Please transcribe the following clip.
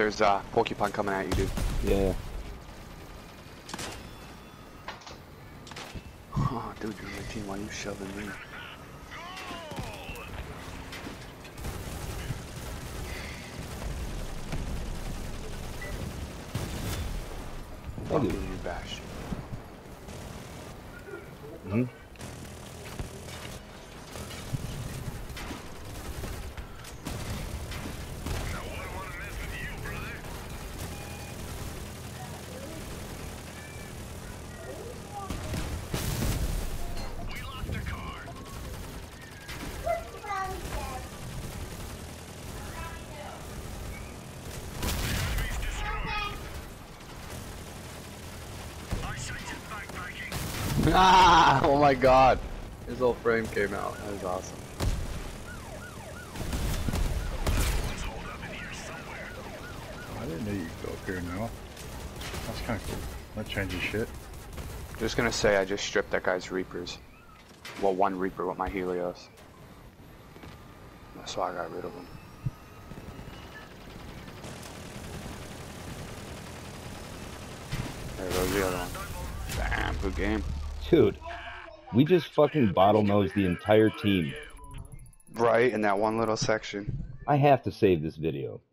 There's porcupine coming at you, dude. Yeah. Oh, dude, you're on my team. Why are you shoving me? Fuck you, bash. Mm-hmm. Ah! Oh my god! His whole frame came out. That was awesome. I didn't know you could go up here now. That's kind of cool. That changes shit. Just gonna say I just stripped that guy's Reapers. Well, one Reaper with my Helios. That's why I got rid of him. There goes the other one. Damn, good game. Dude, we just fucking bottlenosed the entire team. Right, in that one little section. I have to save this video.